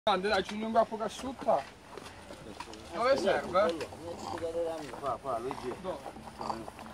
Grande, dai, ci un capo che asciutta. Dove serve? Qua, Luigi. No.